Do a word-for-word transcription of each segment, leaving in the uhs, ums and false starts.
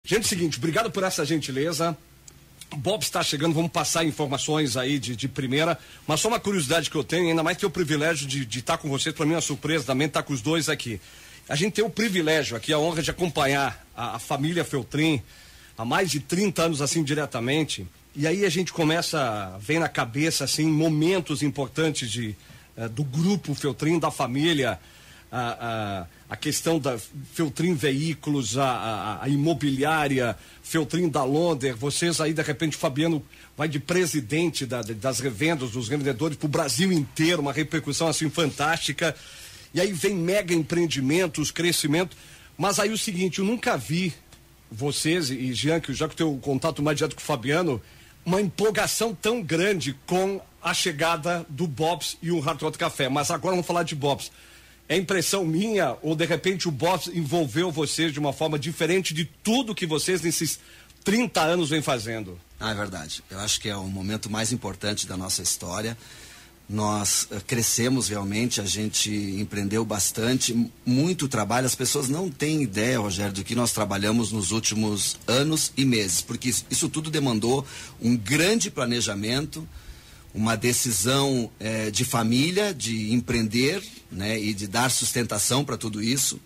Gente, seguinte, obrigado por essa gentileza. O Bob está chegando, vamos passar informações aí de, de primeira, mas só uma curiosidade que eu tenho, ainda mais que o privilégio de, de estar com vocês, para mim é uma surpresa também estar com os dois aqui. A gente tem o privilégio aqui, a honra de acompanhar a, a família Feltrin há mais de trinta anos assim diretamente, e aí a gente começa, vem na cabeça assim, momentos importantes de, uh, do grupo Feltrin, da família, a, a, a questão da Feltrin Veículos, a, a, a imobiliária, Feltrin da Londer, vocês aí de repente, Fabiano vai de presidente da, das revendas, dos revendedores para o Brasil inteiro, uma repercussão assim fantástica, e aí vem mega empreendimentos, crescimento, mas aí o seguinte, eu nunca vi vocês, e Jean, que já que eu tenho contato mais direto com o Fabiano, uma empolgação tão grande com a chegada do Bob's e o Hard Rock Café, mas agora vamos falar de Bob's. É impressão minha ou de repente o Bob's envolveu vocês de uma forma diferente de tudo que vocês nesses trinta anos vem fazendo? Ah, é verdade. Eu acho que é o momento mais importante da nossa história. Nós uh, crescemos realmente, a gente empreendeu bastante, muito trabalho. As pessoas não têm ideia, Rogério, do que nós trabalhamos nos últimos anos e meses, porque isso, isso tudo demandou um grande planejamento, uma decisão eh, de família, de empreender, né, e de dar sustentação para tudo isso.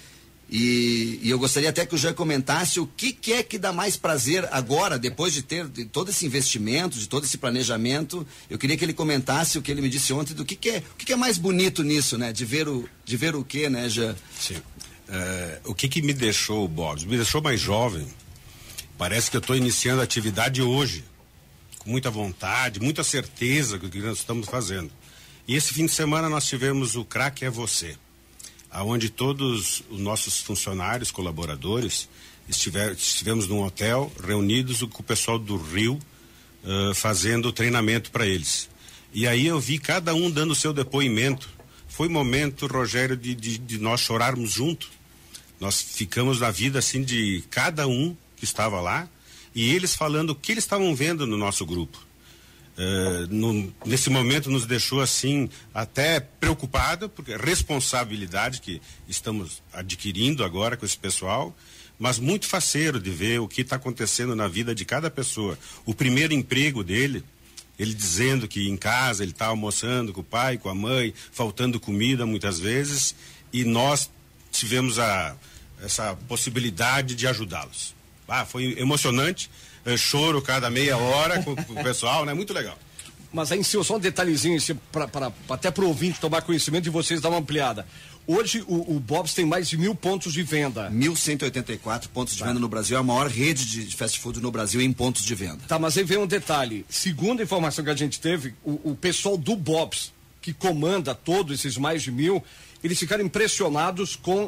E, e eu gostaria até que o Jean comentasse o que, que é que dá mais prazer agora, depois de ter de todo esse investimento, de todo esse planejamento. Eu queria que ele comentasse o que ele me disse ontem, do que, que é, o que, que é mais bonito nisso, né? De ver o, de ver o que, né, Jean? Sim. É, o que que me deixou, Bob? Me deixou mais jovem. Parece que eu estou iniciando a atividade hoje, com muita vontade, muita certeza do que nós estamos fazendo. E esse fim de semana nós tivemos o Craque é Você, aonde todos os nossos funcionários, colaboradores, estiver, estivemos num hotel reunidos com o pessoal do Rio, uh, fazendo o treinamento para eles. E aí eu vi cada um dando o seu depoimento. Foi momento, Rogério, de, de, de nós chorarmos junto. Nós ficamos na vida assim de cada um que estava lá, e eles falando o que eles estavam vendo no nosso grupo. Uh, no, nesse momento nos deixou assim até preocupado, porque a responsabilidade que estamos adquirindo agora com esse pessoal, mas muito faceiro de ver o que está acontecendo na vida de cada pessoa. O primeiro emprego dele, ele dizendo que em casa ele está almoçando com o pai, com a mãe, faltando comida muitas vezes, e nós tivemos a, essa possibilidade de ajudá-los. Ah, foi emocionante. Eu choro cada meia hora com, com o pessoal, né? Muito legal. Mas aí, só um detalhezinho, pra, pra, até para o ouvinte tomar conhecimento e vocês dar uma ampliada. Hoje o, o Bob's tem mais de mil pontos de venda. mil cento e oitenta e quatro pontos de tá. venda no Brasil, é a maior rede de fast food no Brasil em pontos de venda. Tá, mas aí vem um detalhe. Segundo a informação que a gente teve, o, o pessoal do Bob's, que comanda todos esses mais de mil, eles ficaram impressionados com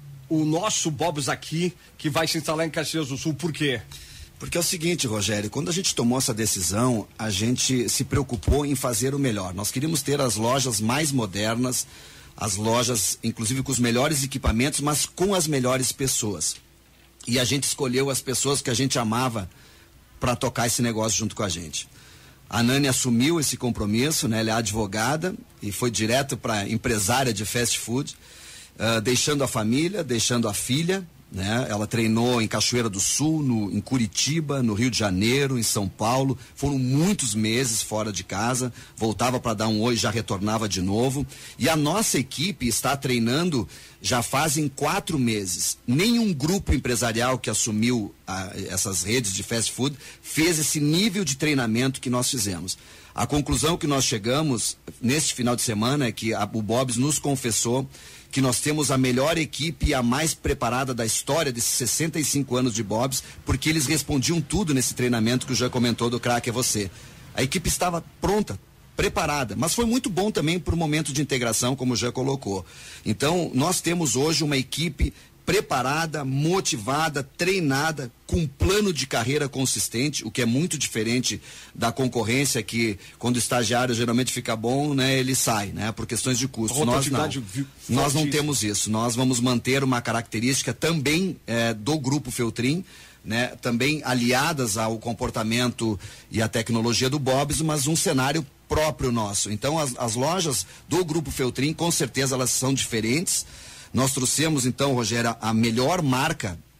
o nosso Bob's aqui, que vai se instalar em Caxias do Sul. Por quê? Porque é o seguinte, Rogério, quando a gente tomou essa decisão, a gente se preocupou em fazer o melhor. Nós queríamos ter as lojas mais modernas, as lojas, inclusive com os melhores equipamentos, mas com as melhores pessoas. E a gente escolheu as pessoas que a gente amava para tocar esse negócio junto com a gente. A Nani assumiu esse compromisso, né? Ela é advogada e foi direto para empresária de fast food, uh, deixando a família, deixando a filha, né? Ela treinou em Cachoeira do Sul, no, em Curitiba, no Rio de Janeiro, em São Paulo. Foram muitos meses fora de casa, voltava para dar um oi, já retornava de novo. E a nossa equipe está treinando já fazem quatro meses. Nenhum grupo empresarial que assumiu a, essas redes de fast food fez esse nível de treinamento que nós fizemos. A conclusão que nós chegamos neste final de semana é que a, o Bob's nos confessou que nós temos a melhor equipe e a mais preparada da história desses sessenta e cinco anos de Bob's, porque eles respondiam tudo nesse treinamento que o Jean comentou do Craque é Você. A equipe estava pronta, preparada, mas foi muito bom também para o momento de integração, como o Jean colocou. Então, nós temos hoje uma equipe preparada, motivada, treinada, com plano de carreira consistente, o que é muito diferente da concorrência, que quando o estagiário geralmente fica bom, né, ele sai, né, por questões de custo. Nós não. Nós não temos isso. Nós vamos manter uma característica também é, do Grupo Feltrin, né, também aliadas ao comportamento e à tecnologia do Bob's, mas um cenário próprio nosso. Então, as, as lojas do Grupo Feltrin, com certeza, elas são diferentes. Nós trouxemos, então, Rogério, a melhor marca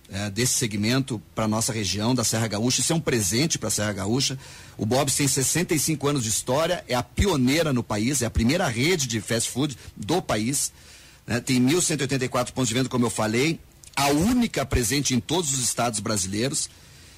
é, desse segmento para nossa região da Serra Gaúcha. Isso é um presente para a Serra Gaúcha. O Bob's tem sessenta e cinco anos de história, é a pioneira no país, é a primeira rede de fast food do país, né? Tem mil cento e oitenta e quatro pontos de venda, como eu falei, a única presente em todos os estados brasileiros.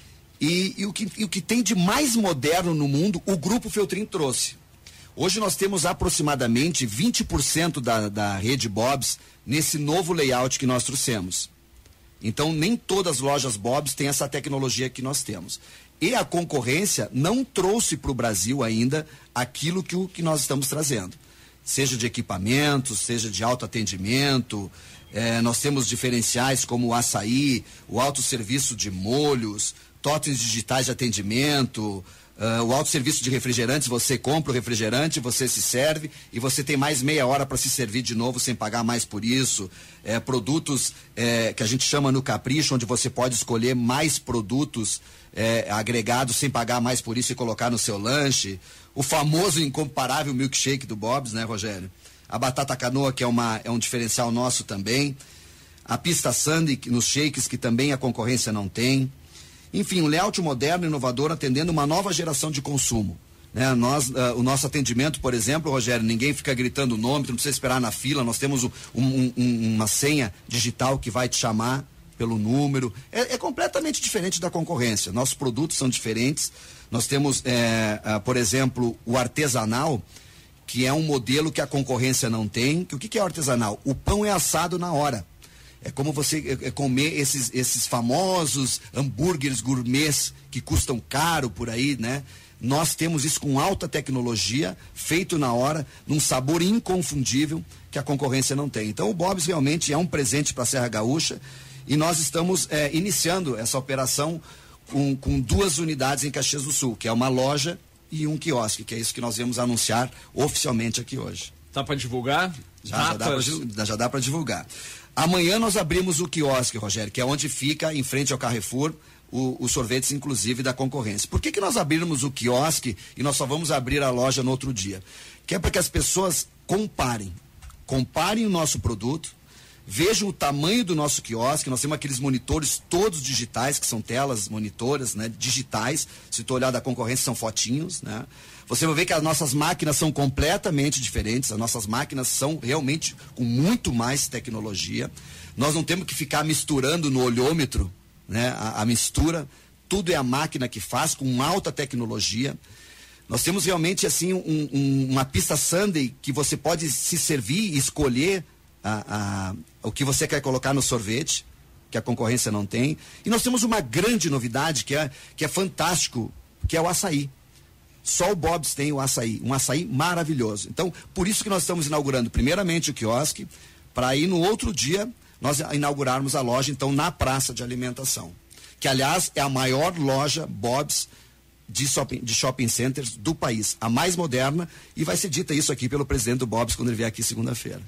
E, e, o que, e o que tem de mais moderno no mundo, o Grupo Feltrin trouxe. Hoje nós temos aproximadamente vinte por cento da, da rede Bob's nesse novo layout que nós trouxemos. Então, nem todas as lojas Bob's têm essa tecnologia que nós temos. E a concorrência não trouxe para o Brasil ainda aquilo que, o, que nós estamos trazendo. Seja de equipamentos, seja de autoatendimento. É, nós temos diferenciais como o açaí, o autosserviço de molhos, totens digitais de atendimento, uh, o autosserviço de refrigerantes. Você compra o refrigerante, você se serve e você tem mais meia hora para se servir de novo sem pagar mais por isso. É, produtos é, que a gente chama no Capricho, onde você pode escolher mais produtos é, agregados sem pagar mais por isso e colocar no seu lanche. O famoso e incomparável milkshake do Bob's, né, Rogério? A batata canoa, que é, uma, é um diferencial nosso também. A pista sundae nos shakes, que também a concorrência não tem. Enfim, um layout moderno e inovador atendendo uma nova geração de consumo. Né? Nós, uh, o nosso atendimento, por exemplo, Rogério, ninguém fica gritando o nome, não precisa esperar na fila, nós temos um, um, um, uma senha digital que vai te chamar pelo número. É, é completamente diferente da concorrência. Nossos produtos são diferentes. Nós temos, é, uh, por exemplo, o artesanal, que é um modelo que a concorrência não tem. O que, que é o artesanal? O pão é assado na hora. É como você é, é comer esses, esses famosos hambúrgueres gourmets que custam caro por aí, né? Nós temos isso com alta tecnologia, feito na hora, num sabor inconfundível que a concorrência não tem. Então o Bob's realmente é um presente para a Serra Gaúcha e nós estamos é, iniciando essa operação com, com duas unidades em Caxias do Sul, que é uma loja e um quiosque, que é isso que nós vamos anunciar oficialmente aqui hoje. Tá para divulgar? Já, já dá para divulgar. Amanhã nós abrimos o quiosque, Rogério, que é onde fica, em frente ao Carrefour, o, os sorvetes, inclusive, da concorrência. Por que que nós abrimos o quiosque e nós só vamos abrir a loja no outro dia? Que é para que as pessoas comparem. Comparem o nosso produto, vejam o tamanho do nosso quiosque. Nós temos aqueles monitores todos digitais, que são telas monitoras, né, digitais. Se tu olhar da concorrência, são fotinhos, né? Você vai ver que as nossas máquinas são completamente diferentes, as nossas máquinas são realmente com muito mais tecnologia. Nós não temos que ficar misturando no olhômetro, né, a, a mistura, tudo é a máquina que faz, com alta tecnologia. Nós temos realmente assim um, um, uma pista sundae que você pode se servir e escolher a, a, o que você quer colocar no sorvete, que a concorrência não tem. E nós temos uma grande novidade que é, que é fantástico, que é o açaí. Só o Bob's tem o açaí, um açaí maravilhoso. Então, por isso que nós estamos inaugurando primeiramente o quiosque, para aí no outro dia nós inaugurarmos a loja, então, na praça de alimentação. Que, aliás, é a maior loja Bob's de shopping, de shopping centers do país, a mais moderna, e vai ser dita isso aqui pelo presidente do Bob's quando ele vier aqui segunda-feira.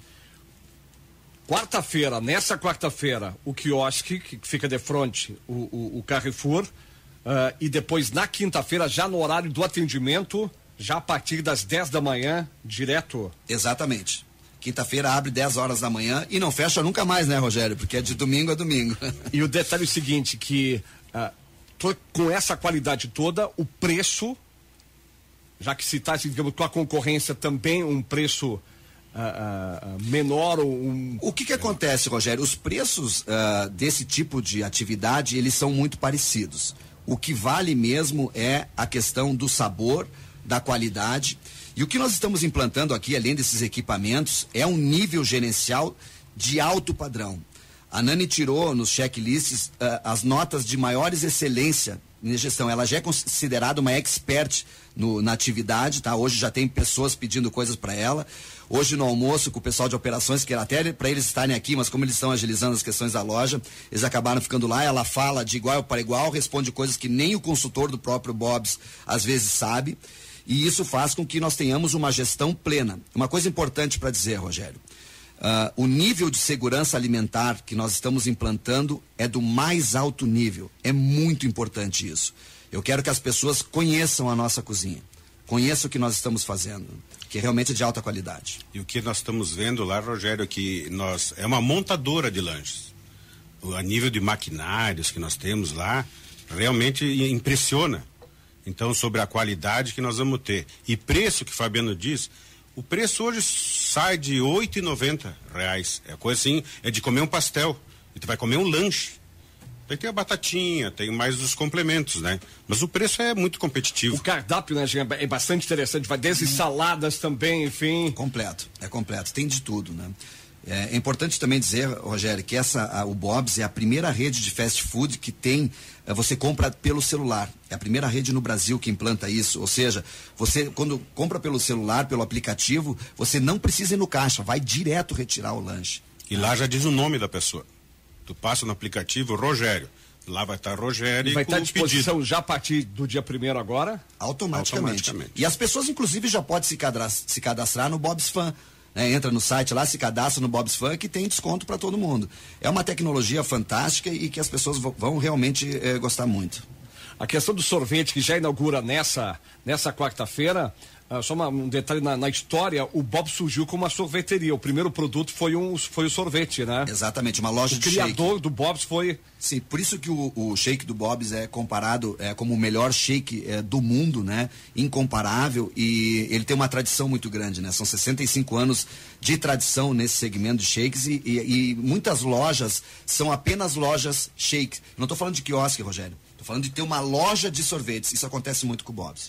Quarta-feira, nessa quarta-feira, o quiosque, que fica de frente, o, o, o Carrefour. Uh, e depois na quinta-feira, já no horário do atendimento, já a partir das dez da manhã, direto. Exatamente. Quinta-feira abre dez horas da manhã e não fecha nunca mais, né, Rogério? Porque é de domingo a domingo. E o detalhe é o seguinte, que uh, tô, com essa qualidade toda, o preço, já que se está, digamos, com a concorrência também um preço Uh, uh, menor ou um... O que que acontece, Rogério? Os preços uh, desse tipo de atividade, eles são muito parecidos. O que vale mesmo é a questão do sabor, da qualidade. E o que nós estamos implantando aqui, além desses equipamentos, é um nível gerencial de alto padrão. A Nani tirou nos checklists uh, as notas de maiores excelência em gestão. Ela já é considerada uma expert no, na atividade, tá? Hoje já tem pessoas pedindo coisas para ela. Hoje no almoço com o pessoal de operações, que era até para eles estarem aqui, mas como eles estão agilizando as questões da loja, eles acabaram ficando lá. Ela fala de igual para igual, responde coisas que nem o consultor do próprio Bob's às vezes sabe, e isso faz com que nós tenhamos uma gestão plena. Uma coisa importante para dizer, Rogério, uh, o nível de segurança alimentar que nós estamos implantando é do mais alto nível. É muito importante isso. Eu quero que as pessoas conheçam a nossa cozinha, conheçam o que nós estamos fazendo, que realmente é de alta qualidade. E o que nós estamos vendo lá, Rogério, é que nós, é uma montadora de lanches. a nível de maquinários que nós temos lá, realmente impressiona. Então, sobre a qualidade que nós vamos ter. E preço, que o Fabiano diz, o preço hoje sai de oito e noventa reais. É coisa assim, é de comer um pastel. E tu vai comer um lanche. Aí tem a batatinha, tem mais os complementos, né? Mas o preço é muito competitivo. O cardápio, né, Jean, é bastante interessante. Vai desde saladas também, enfim. Completo, é completo. Tem de tudo, né? É, é importante também dizer, Rogério, que essa, a, o Bob's é a primeira rede de fast food que tem, é, você compra pelo celular. É a primeira rede no Brasil que implanta isso. Ou seja, você quando compra pelo celular, pelo aplicativo, você não precisa ir no caixa, vai direto retirar o lanche. E lá já diz o nome da pessoa. Tu passa no aplicativo Rogério. Lá vai estar Rogério e vai estar à disposição pedido. já a partir do dia primeiro agora? Automaticamente. Automaticamente. E as pessoas, inclusive, já podem se cadastrar, se cadastrar no Bob's Fan. Né? Entra no site lá, se cadastra no Bob's Fan, que tem desconto para todo mundo. É uma tecnologia fantástica e que as pessoas vão realmente eh, gostar muito. A questão do sorvete, que já inaugura nessa, nessa quarta-feira, uh, só uma, um detalhe na, na história, o Bob surgiu como uma sorveteria. O primeiro produto foi, um, foi o sorvete, né? Exatamente, uma loja o de shake. O criador do Bob's foi... Sim, por isso que o, o shake do Bob's é comparado é, como o melhor shake é, do mundo, né? Incomparável, e ele tem uma tradição muito grande, né? São sessenta e cinco anos de tradição nesse segmento de shakes e, e, e muitas lojas são apenas lojas shake. Não estou falando de quiosque, Rogério. Estou falando de ter uma loja de sorvetes. Isso acontece muito com o Bob's.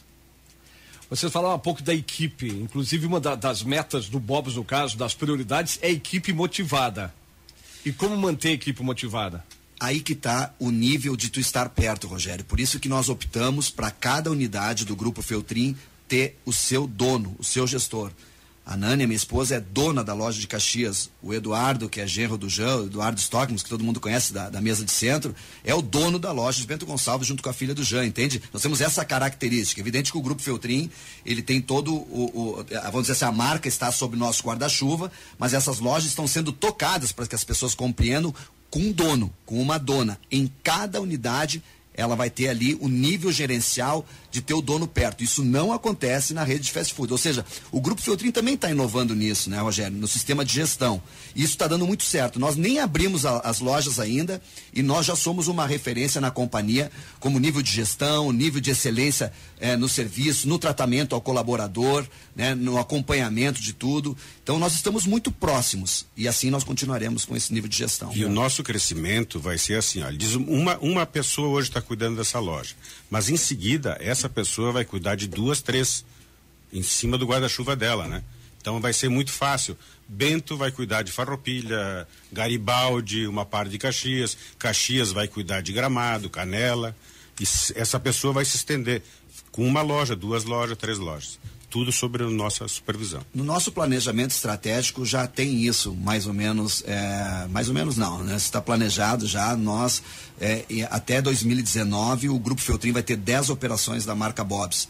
Vocês falaram um pouco da equipe. Inclusive, uma da, das metas do Bob's, no caso, das prioridades, é a equipe motivada. E como manter a equipe motivada? Aí que está o nível de tu estar perto, Rogério. Por isso que nós optamos para cada unidade do Grupo Feltrin ter o seu dono, o seu gestor. A Nânia, minha esposa, é dona da loja de Caxias. O Eduardo, que é genro do Jean, o Eduardo Stockmans, que todo mundo conhece da, da mesa de centro, é o dono da loja de Bento Gonçalves junto com a filha do Jean, entende? Nós temos essa característica. Evidente que o Grupo Feltrin, ele tem todo o, o vamos dizer assim, a marca está sob nosso guarda-chuva, mas essas lojas estão sendo tocadas para que as pessoas compreendam com um dono, com uma dona. Em cada unidade, ela vai ter ali o nível gerencial de ter o dono perto. Isso não acontece na rede de fast food. Ou seja, o Grupo Feltrin também está inovando nisso, né, Rogério? No sistema de gestão. E isso está dando muito certo. Nós nem abrimos a, as lojas ainda e nós já somos uma referência na companhia como nível de gestão, nível de excelência eh, no serviço, no tratamento ao colaborador, né, no acompanhamento de tudo. Então nós estamos muito próximos e assim nós continuaremos com esse nível de gestão. E o nosso crescimento vai ser assim, ó, diz uma, uma pessoa hoje está cuidando dessa loja, mas em seguida essa pessoa vai cuidar de duas, três em cima do guarda-chuva dela, né? Então vai ser muito fácil. Bento vai cuidar de Farroupilha, Garibaldi, uma parte de Caxias, Caxias vai cuidar de Gramado, Canela, e essa pessoa vai se estender com uma loja, duas lojas, três lojas. Tudo sobre a nossa supervisão. No nosso planejamento estratégico já tem isso, mais ou menos, é, mais ou menos não, né? Está planejado já, nós, é, até dois mil e dezenove, o Grupo Feltrin vai ter dez operações da marca Bob's.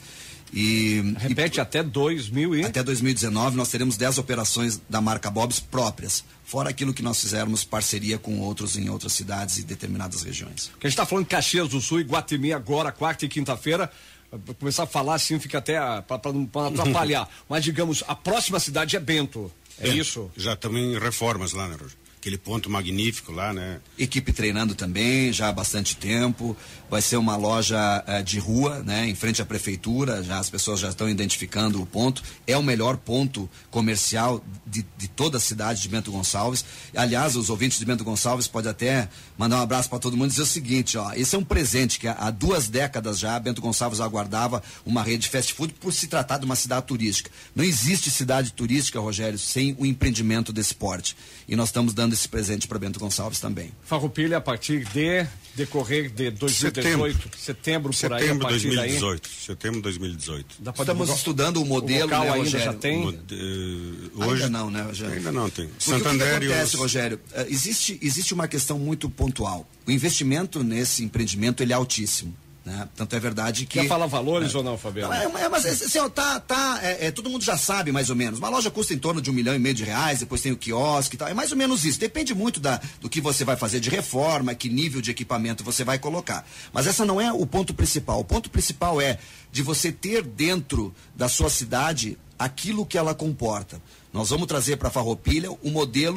E, Repete, e, até dois mil e... Até dois mil e dezenove nós teremos dez operações da marca Bob's próprias, fora aquilo que nós fizermos parceria com outros em outras cidades e determinadas regiões. Que a gente está falando de Caxias do Sul e Guatemi agora, quarta e quinta-feira. Começar a falar assim fica até para não atrapalhar. Mas digamos, a próxima cidade é Bento. É, é isso? Já estamos em reformas lá, né, Roger? Aquele ponto magnífico lá, né? Equipe treinando também, já há bastante tempo. Vai ser uma loja uh, de rua, né? Em frente à prefeitura, já as pessoas já estão identificando o ponto. É o melhor ponto comercial de, de toda a cidade de Bento Gonçalves. Aliás, os ouvintes de Bento Gonçalves podem até mandar um abraço para todo mundo e dizer o seguinte, ó, esse é um presente que há, há duas décadas já Bento Gonçalves aguardava uma rede de fast food por se tratar de uma cidade turística. Não existe cidade turística, Rogério, sem o empreendimento desse porte. E nós estamos dando esse presente para Bento Gonçalves também. Farroupilha a partir de decorrer de dois mil e dezoito, setembro, setembro por aí, a partir dois mil e dezoito, daí. Setembro de dois mil e dezoito. Estamos divulgar... estudando o modelo, o local né, ainda Rogério? já tem? Mode... Hoje... Ainda não, né, Rogério? Ainda não tem. Porque Santander o que acontece, e os... Rogério? Uh, existe, existe uma questão muito pontual. O investimento nesse empreendimento ele é altíssimo. Né? Tanto é verdade que... Quer falar valores é, ou não, Fabiano? Não, é, é, mas assim, ó, tá, tá, é, é, todo mundo já sabe mais ou menos. Uma loja custa em torno de um milhão e meio de reais, depois tem o quiosque e tal. É mais ou menos isso. Depende muito da, do que você vai fazer de reforma, que nível de equipamento você vai colocar. Mas essa não é o ponto principal. O ponto principal é de você ter dentro da sua cidade aquilo que ela comporta. Nós vamos trazer para Farroupilha o modelo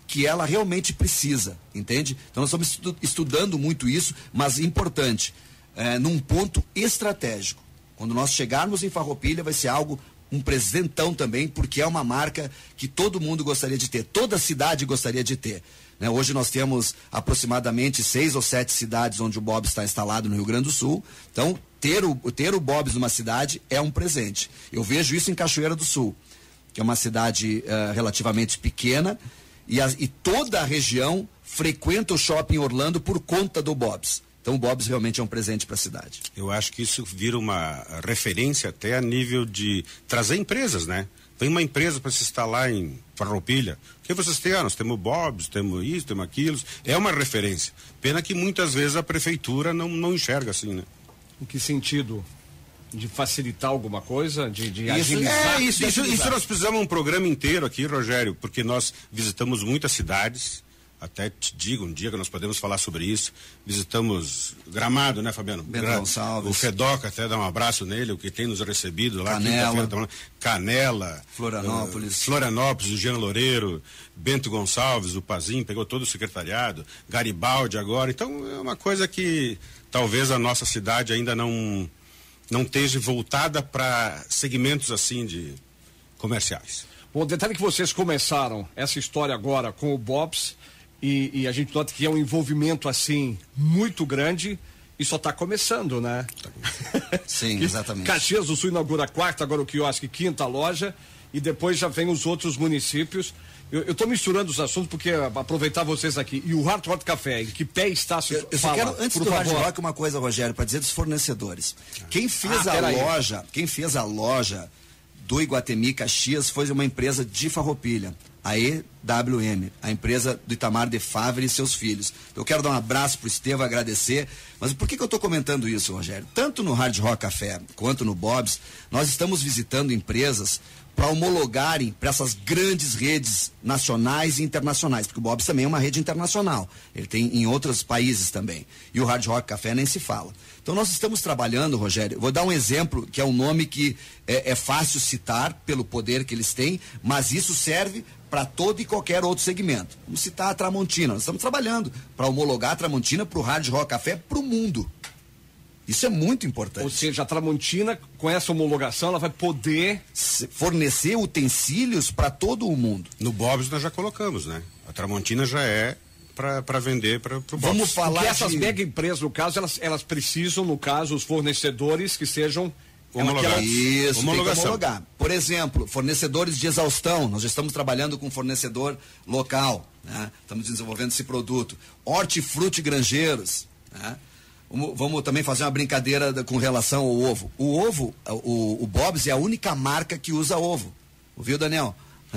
que ela realmente precisa, entende? Então nós estamos estu estudando muito isso, mas importante, é, num ponto estratégico. Quando nós chegarmos em Farroupilha vai ser algo, um presentão também, porque é uma marca que todo mundo gostaria de ter, toda cidade gostaria de ter. Né? Hoje nós temos aproximadamente seis ou sete cidades onde o Bob's está instalado no Rio Grande do Sul, então ter o, ter o Bob's numa cidade é um presente. Eu vejo isso em Cachoeira do Sul, que é uma cidade uh, relativamente pequena, e, a, e toda a região frequenta o shopping Orlando por conta do Bob's. Então o Bob's realmente é um presente para a cidade. Eu acho que isso vira uma referência até a nível de trazer empresas, né? Vem uma empresa para se instalar em Farroupilha. O que vocês têm? Ah, nós temos Bob's, temos isso, temos aquilo. É uma referência. Pena que muitas vezes a prefeitura não, não enxerga assim, né? Em que sentido? De facilitar alguma coisa? De, de isso, agilizar? É, isso, isso, isso nós precisamos um programa inteiro aqui, Rogério, porque nós visitamos muitas cidades. Até te digo, um dia que nós podemos falar sobre isso. Visitamos Gramado, né, Fabiano? Bento Gra Gonçalves. O Fedoca, até dar um abraço nele, o que tem nos recebido lá. Canela. Canela. Florianópolis. Uh, Florianópolis, o Jean Loureiro, Bento Gonçalves, o Pazinho, pegou todo o secretariado. Garibaldi agora. Então, é uma coisa que talvez a nossa cidade ainda não, não esteja voltada para segmentos assim de comerciais. Bom, o detalhe é que vocês começaram essa história agora com o Bob's, E, e a gente nota que é um envolvimento assim muito grande e só está começando, né? Sim, exatamente. Caxias do Sul inaugura a quarta, agora o quiosque, quinta loja, e depois já vem os outros municípios. Eu estou misturando os assuntos porque aproveitar vocês aqui. E o Hard Rock Café, em que pé está se Eu, eu só quero, antes do Hard Rock, uma coisa, Rogério, para dizer dos fornecedores. Quem fez ah, a loja, aí. quem fez a loja do Iguatemi Caxias foi uma empresa de Farroupilha, a E W M, a empresa do Itamar de Favre e seus filhos. Eu quero dar um abraço pro Estevão, agradecer. Mas por que que eu estou comentando isso, Rogério? Tanto no Hard Rock Café quanto no Bob's, nós estamos visitando empresas para homologarem para essas grandes redes nacionais e internacionais, porque o Bob's também é uma rede internacional. Ele tem em outros países também. E o Hard Rock Café nem se fala. Então nós estamos trabalhando, Rogério, vou dar um exemplo que é um nome que é, é fácil citar pelo poder que eles têm, mas isso serve para todo e qualquer outro segmento. Vamos citar a Tramontina. Nós estamos trabalhando para homologar a Tramontina para o Hard Rock Café para o mundo. Isso é muito importante. Ou seja, a Tramontina, com essa homologação, ela vai poder fornecer utensílios para todo o mundo. No Bob's nós já colocamos, né? A Tramontina já é para vender para o Bob's. Vamos falar Porque essas de... mega empresas, no caso, elas, elas precisam, no caso, os fornecedores que sejam homologados. Isso, homologação. Tem que homologar. Por exemplo, fornecedores de exaustão. Nós já estamos trabalhando com um fornecedor local, né? Estamos desenvolvendo esse produto. Hortifruti Grangeiros, né? Vamos, vamos também fazer uma brincadeira com relação ao ovo. O ovo, o, o Bob's é a única marca que usa ovo. Ouviu, Daniel?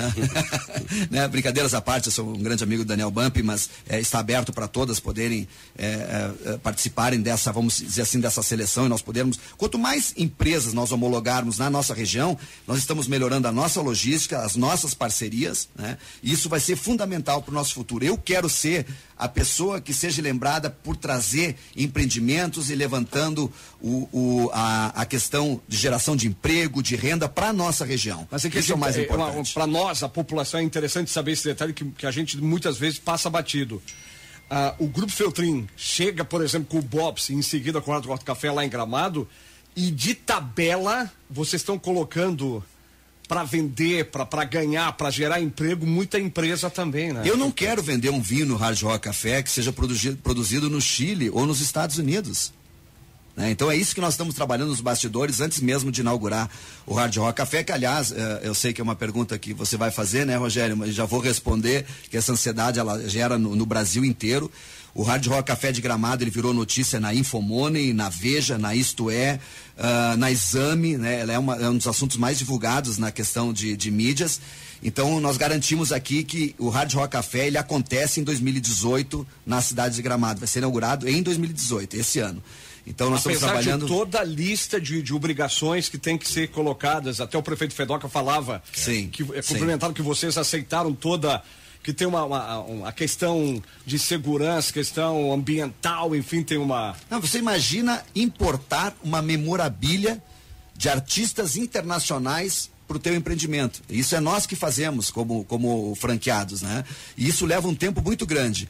né? Brincadeiras à parte, eu sou um grande amigo do Daniel Bump, mas é, está aberto para todas poderem é, é, participarem dessa, vamos dizer assim, dessa seleção, e nós podermos, quanto mais empresas nós homologarmos na nossa região, nós estamos melhorando a nossa logística, as nossas parcerias, né? E isso vai ser fundamental para o nosso futuro. Eu quero ser a pessoa que seja lembrada por trazer empreendimentos e levantando o, o, a, a questão de geração de emprego, de renda para a nossa região. Mas é que isso é o mais importante. Para nós, a população, é interessante saber esse detalhe que, que a gente muitas vezes passa batido. Ah, o Grupo Feltrin chega, por exemplo, com o Bob's e em seguida com o Hard Rock Café lá em Gramado, e de tabela vocês estão colocando para vender, para ganhar, para gerar emprego, muita empresa também, né? Eu não quero vender um vinho no Hard Rock Café que seja produzido, produzido no Chile ou nos Estados Unidos. Né? Então é isso que nós estamos trabalhando nos bastidores antes mesmo de inaugurar o Hard Rock Café, que aliás, eh, eu sei que é uma pergunta que você vai fazer, né, Rogério? Mas já vou responder que essa ansiedade ela gera no, no Brasil inteiro. O Hard Rock Café de Gramado, ele virou notícia na Infomoney, na Veja, na Isto É, uh, na Exame, né? Ela é, uma, é um dos assuntos mais divulgados na questão de, de mídias. Então, nós garantimos aqui que o Hard Rock Café, ele acontece em dois mil e dezoito na cidade de Gramado. Vai ser inaugurado em dois mil e dezoito, esse ano. Então, nós Apesar estamos trabalhando... de toda a lista de, de obrigações que tem que ser colocadas, até o prefeito Fedoca falava, sim, que é cumprimentado que vocês aceitaram toda... que tem uma, uma, uma questão de segurança, questão ambiental, enfim, tem uma... Não, você imagina importar uma memorabilia de artistas internacionais para o teu empreendimento. Isso é nós que fazemos como, como franqueados, né? E isso leva um tempo muito grande.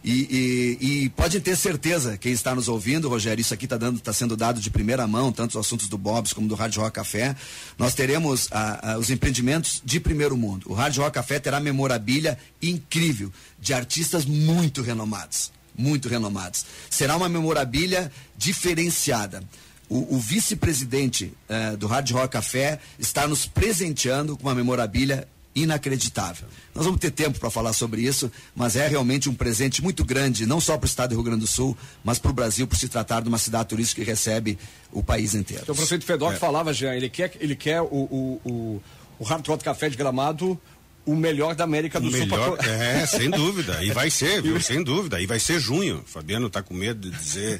E, e, e pode ter certeza, quem está nos ouvindo, Rogério, isso aqui está dando, tá sendo dado de primeira mão, tanto os assuntos do Bob's como do Hard Rock Café. Nós teremos a, a, os empreendimentos de primeiro mundo. O Hard Rock Café terá memorabilia incrível, de artistas muito renomados. Muito renomados. Será uma memorabilia diferenciada. O, o vice-presidente uh, do Hard Rock Café está nos presenteando com uma memorabilia inacreditável. Nós vamos ter tempo para falar sobre isso, mas é realmente um presente muito grande, não só para o estado do Rio Grande do Sul, mas para o Brasil, por se tratar de uma cidade turística que recebe o país inteiro. Então, o prefeito Fedoc é. falava, Jean, ele quer, ele quer o, o, o, o Hard Rock Café de Gramado o melhor da América do o Sul. Melhor, pra... É, sem dúvida. E vai ser, viu? Sem dúvida. E vai ser junho. O Fabiano está com medo de dizer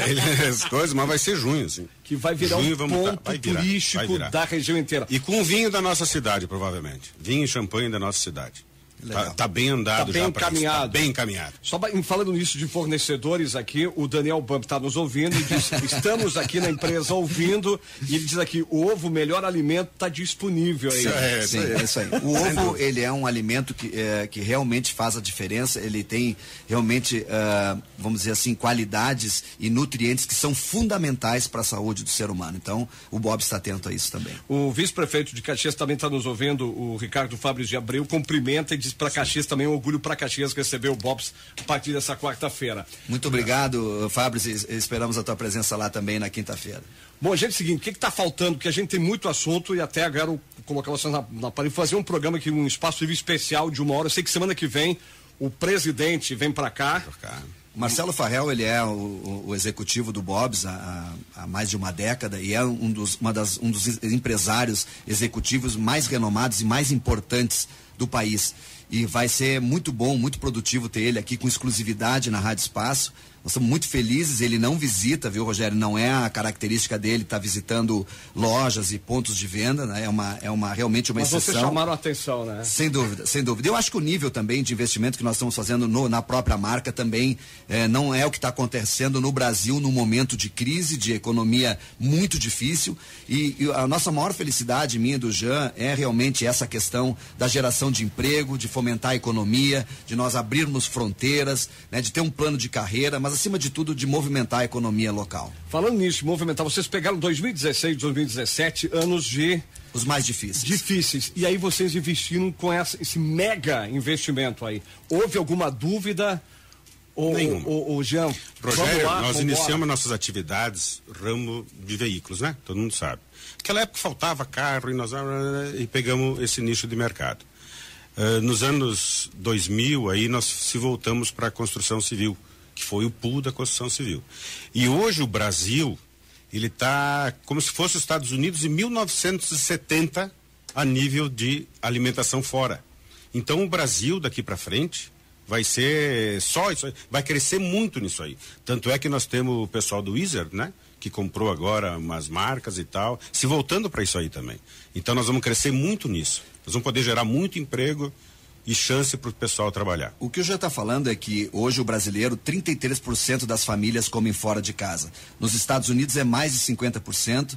as coisas, mas vai ser junho, sim. Que vai virar junho, um ponto tá, vai virar, turístico vai virar. da região inteira. E com vinho da nossa cidade, provavelmente. Vinho e champanhe da nossa cidade. Tá, tá bem andado tá bem já. Encaminhado. Tá bem encaminhado. Só falando nisso de fornecedores aqui, o Daniel Bump está nos ouvindo e diz, estamos aqui na empresa ouvindo, e ele diz aqui, o ovo, melhor alimento, está disponível aí. É, sim, é isso aí. O ovo, ele é um alimento que, é, que realmente faz a diferença, ele tem realmente, uh, vamos dizer assim, qualidades e nutrientes que são fundamentais para a saúde do ser humano. Então, o Bob está atento a isso também. O vice-prefeito de Caxias também está nos ouvindo, o Ricardo Fabris de Abreu, cumprimenta e diz para Caxias também, um orgulho para Caxias receber o Bob's a partir dessa quarta-feira. Muito obrigado, Fabris, esperamos a tua presença lá também na quinta-feira. Bom, gente, é o seguinte, o que está faltando? Porque a gente tem muito assunto e até agora eu colocar vocês na, na parede, fazer um programa aqui, um espaço livre especial de uma hora. Eu sei que semana que vem o presidente vem para cá. O Marcelo Farrell, ele é o, o executivo do Bob's há, há mais de uma década e é um dos, uma das, um dos empresários executivos mais renomados e mais importantes do país. E vai ser muito bom, muito produtivo ter ele aqui com exclusividade na Rádio Espaço. Nós estamos muito felizes, ele não visita, viu, Rogério? Não é a característica dele estar tá visitando lojas e pontos de venda, né? É uma, é uma realmente uma Mas exceção. Mas vocês chamaram a atenção, né? Sem dúvida, sem dúvida. Eu acho que o nível também de investimento que nós estamos fazendo no, na própria marca também eh, não é o que está acontecendo no Brasil num momento de crise, de economia muito difícil. E, e a nossa maior felicidade, minha e do Jean, é realmente essa questão da geração de emprego, de fomentar a economia, de nós abrirmos fronteiras, né, de ter um plano de carreira, mas acima de tudo de movimentar a economia local. Falando nisso, movimentar, vocês pegaram dois mil e dezesseis, dois mil e dezessete, anos de... Os mais difíceis. Difíceis. E aí vocês investiram com essa, esse mega investimento aí. Houve alguma dúvida? Ou, Nenhuma. Ou, ou, Jean, Rogério, lá, nós vambora. iniciamos nossas atividades ramo de veículos, né? Todo mundo sabe. Naquela época faltava carro e nós e pegamos esse nicho de mercado. Uh, nos anos dois mil, aí nós se voltamos para a construção civil, que foi o pool da construção civil. E hoje o Brasil, ele está como se fosse os Estados Unidos em mil novecentos e setenta a nível de alimentação fora. Então o Brasil daqui para frente vai ser só isso aí, vai crescer muito nisso aí. Tanto é que nós temos o pessoal do Wizard, né? Que comprou agora umas marcas e tal, se voltando para isso aí também. Então nós vamos crescer muito nisso. Nós vamos poder gerar muito emprego e chance para o pessoal trabalhar. O que eu já está falando é que hoje o brasileiro, trinta e três por cento das famílias comem fora de casa. Nos Estados Unidos é mais de cinquenta por cento.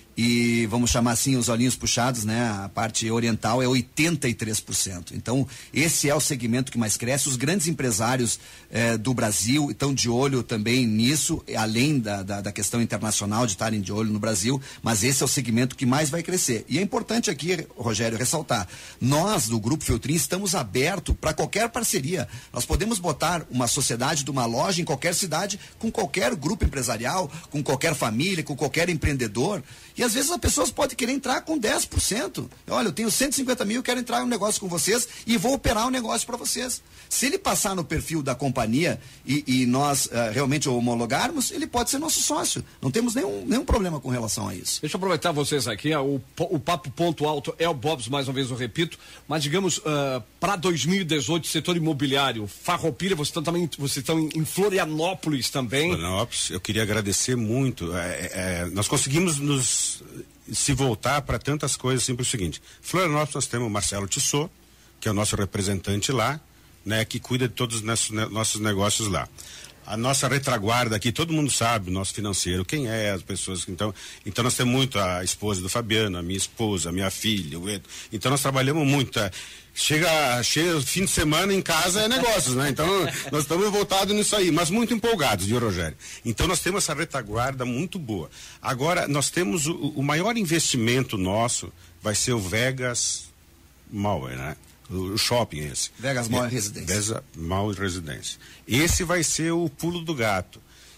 E vamos chamar assim os olhinhos puxados, né? A parte oriental é oitenta e três por cento. Então, esse é o segmento que mais cresce. Os grandes empresários eh, do Brasil estão de olho também nisso, além da, da, da questão internacional de estarem de olho no Brasil, mas esse é o segmento que mais vai crescer. E é importante aqui, Rogério, ressaltar, nós do Grupo Feltrin estamos abertos para qualquer parceria. Nós podemos botar uma sociedade de uma loja em qualquer cidade, com qualquer grupo empresarial, com qualquer família, com qualquer empreendedor. E às vezes as pessoas podem querer entrar com dez por cento. Olha, eu tenho cento e cinquenta mil, quero entrar em um negócio com vocês e vou operar um negócio para vocês. Se ele passar no perfil da companhia e, e nós uh, realmente homologarmos, ele pode ser nosso sócio. Não temos nenhum, nenhum problema com relação a isso. Deixa eu aproveitar vocês aqui, o, o papo ponto alto é o Bob's, mais uma vez eu repito, mas digamos, uh, para dois mil e dezoito, setor imobiliário, Farroupilha, vocês estão também, vocês estão em, em Florianópolis também. Florianópolis, eu queria agradecer muito. É, é, nós conseguimos nos se voltar para tantas coisas, sempre o seguinte. Florianópolis nós temos o Marcelo Tissot, que é o nosso representante lá, né, que cuida de todos os nossos negócios lá. a nossa retaguarda aqui, todo mundo sabe, o nosso financeiro, quem é as pessoas. Então, então nós temos muito a esposa do Fabiano, a minha esposa, a minha filha, o Edo. Então nós trabalhamos muito. É, chega, chega fim de semana em casa é negócios, né? Então nós estamos voltados nisso aí, mas muito empolgados, viu, Rogério? Então nós temos essa retaguarda muito boa. Agora, nós temos o, o maior investimento nosso vai ser o Vegas Mall, né? O shopping esse. Vegas Mall e Residência. Vegas Mall e Residência. Esse vai ser o pulo do gato.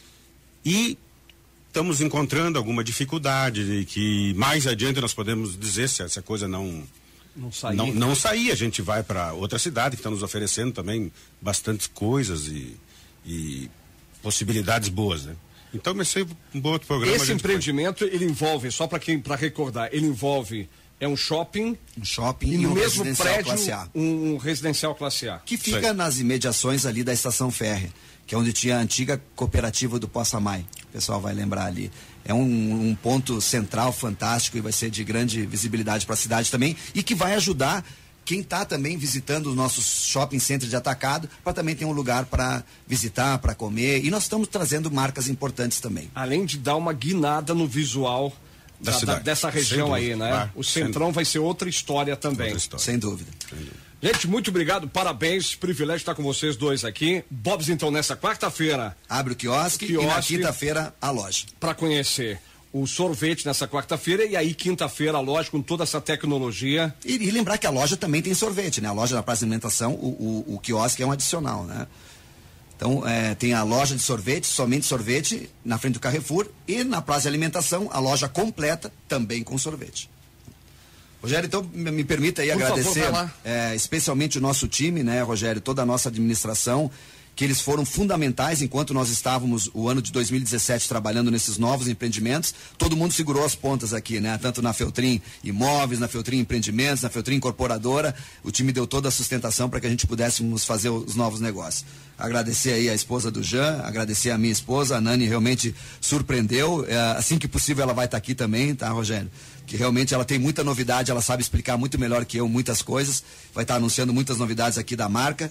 E estamos encontrando alguma dificuldade de que mais adiante nós podemos dizer se essa coisa não não sair. Não, não sair, a gente vai para outra cidade que está nos oferecendo também bastante coisas e, e possibilidades boas, né? Então, vai ser um bom outro programa. Esse empreendimento, ele envolve, só para quem, para recordar, ele envolve é um shopping, um shopping e no um mesmo residencial prédio, classe A. Um, um residencial classe A. Que fica nas imediações ali da estação férrea, que é onde tinha a antiga cooperativa do Poçamai. O pessoal vai lembrar ali. É um, um ponto central fantástico e vai ser de grande visibilidade para a cidade também e que vai ajudar quem está também visitando os nossos shopping centers de atacado para também ter um lugar para visitar, para comer. E nós estamos trazendo marcas importantes também. Além de dar uma guinada no visual Da, da, dessa região aí, né? Ah, o Centrão vai ser outra história também. Outra história. Sem dúvida. Sem dúvida. Gente, muito obrigado, parabéns, privilégio estar com vocês dois aqui. Bob's, então, nessa quarta-feira. Abre o quiosque, quiosque e na quinta-feira a loja. Para conhecer o sorvete nessa quarta-feira e aí quinta-feira a loja com toda essa tecnologia. E, e lembrar que a loja também tem sorvete, né? A loja da Praça de Alimentação, o, o, o quiosque é um adicional, né? Então, é, tem a loja de sorvete, somente sorvete, na frente do Carrefour, e na Praça de Alimentação, a loja completa, também com sorvete. Rogério, então, me, me permita aí Por agradecer, favor, é, especialmente o nosso time, né, Rogério, toda a nossa administração, que eles foram fundamentais enquanto nós estávamos o ano de dois mil e dezessete trabalhando nesses novos empreendimentos. Todo mundo segurou as pontas aqui, né? Tanto na Feltrin Imóveis, na Feltrin Empreendimentos, na Feltrin Incorporadora. O time deu toda a sustentação para que a gente pudéssemos fazer os novos negócios. Agradecer aí a esposa do Jean, agradecer a minha esposa, a Nani realmente surpreendeu. É, assim que possível ela vai estar aqui também, tá, Rogério? Que realmente ela tem muita novidade, ela sabe explicar muito melhor que eu muitas coisas. Vai estar anunciando muitas novidades aqui da marca.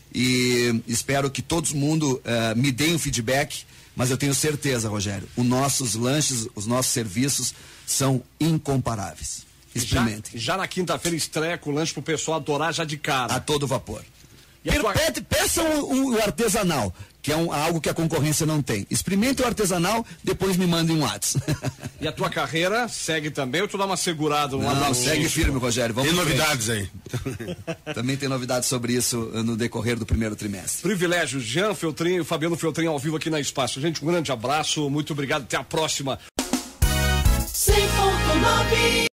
E espero que todo mundo uh, me deem um feedback, mas eu tenho certeza, Rogério, os nossos lanches, os nossos serviços são incomparáveis. Experimentem. Já, já na quinta-feira estreia com o lanche pro pessoal adorar já de cara. A todo vapor. Tua... Peçam o, o artesanal, que é um, algo que a concorrência não tem. Experimente o artesanal, depois me mandem um WhatsApp. E a tua carreira segue também ou tu dá uma segurada? Uma não, segue um... firme, Rogério. Vamos tem novidades aí. Também tem novidades sobre isso no decorrer do primeiro trimestre. Privilégio. Jean Feltrin e Fabiano Feltrin ao vivo aqui na Espaço. Gente, um grande abraço, muito obrigado, até a próxima.